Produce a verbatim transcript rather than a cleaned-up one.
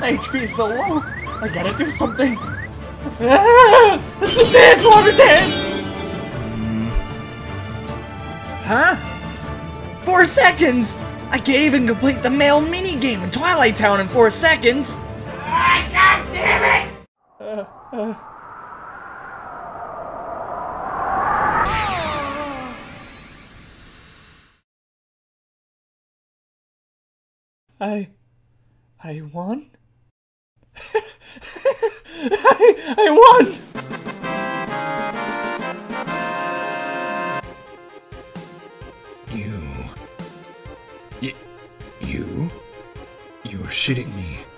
My H P is so low. I gotta do something. Ah, it's a dance, water dance! Huh? Four seconds! I can't even complete the male minigame in Twilight Town in four seconds! Ah, God damn it! Uh, uh. I... I won? I... I won! You... Y... You? You're shitting me.